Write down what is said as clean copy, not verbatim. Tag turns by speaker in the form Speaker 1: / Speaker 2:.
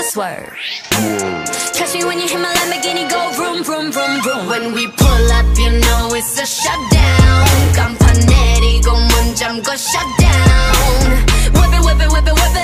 Speaker 1: swerve. Catch me when you hit my Lamborghini, go vroom, vroom, vroom, vroom. When we pull up, you know it's a shutdown. 깜판 내리고 문 잠궈 shut down.